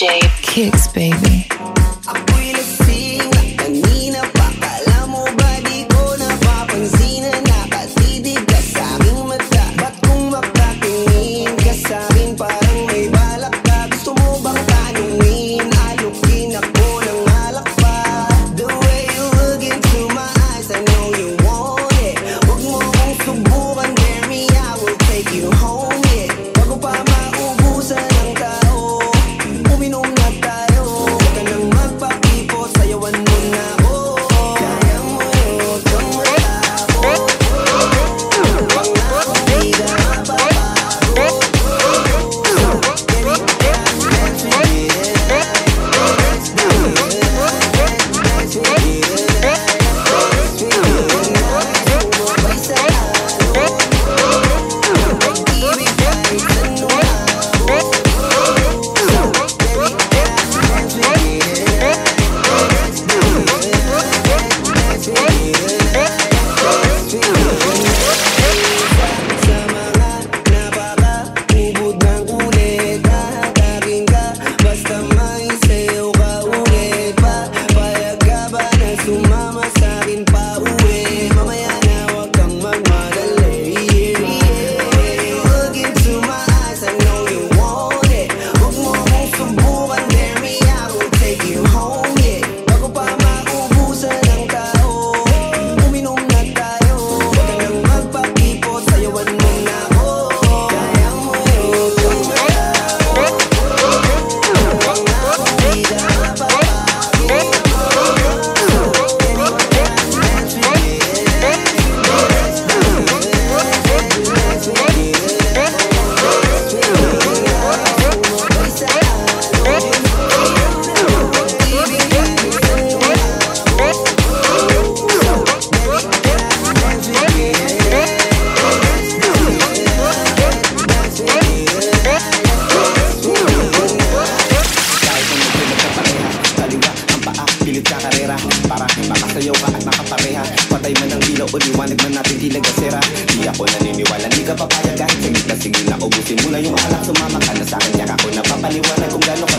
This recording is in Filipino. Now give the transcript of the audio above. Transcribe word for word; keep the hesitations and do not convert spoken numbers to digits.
J Kicks, baby. Ako'y lasing na kanina pa. Kala mo ba di ko napapansin na nakatidig ka sa aking mata? Ba't kung makatingin ka sa akin parang may balak ka? Gusto mo bang tanungin? Alukin ako ng alak pa. The way you look into my eyes, I know you want it. Huwag mo kong subukan, dare me, I will take you home, yeah. Bago pa maubusan ng tao, uminom na tayo. Huwag ka nang magpakipot, sayawan mo na ako. Kaya mo, huwag kang matako. Pangako di ka mapapago. So, baby, let's do it. Let's do it. Let's do it. Let's do it. Bumabay sa halo. Pag-ibig kahit ano ako. So, baby, let's do it. Let's do it. Let's do it. Let's do it. Sa mga napaka-ubod ng ulit, hahatakin ka basta may sayo ka ulit pa. Payag ka ba na sumama sa'kin pa uwi? Mamaya na huwag kang magmadali. Look into my eyes, I know you want it. Huwag mo kong subukan, dare me, I will take you home, yeah. Bago pa maubusan ng tao, uminom na tayo. Huwag ka nang magpakipot, sayawan mo na ako. Kaya mo, huwag kang matako. Pangako di ka mapapago. So, baby, let's do it. Let's do it. Let's do it. Let's do it. Bumabay sa halo. Pag-ibig kahit ano ako. So, baby, let's do it. Let's do it. Let's do it. Let's do it. Kahit kung medyo nagkapareha, kaliwa ang paa, pilit sa karera. Para makasayaw ka at makapareha. Patay man ang ilaw o liwanag man natin tila gasera. Di ako naniniwala, di ka papayag kahit saglit na sige na ubusin mo na yung alak. Sumama ka na sa'kin, yak ako napapaliwanag kung gano'n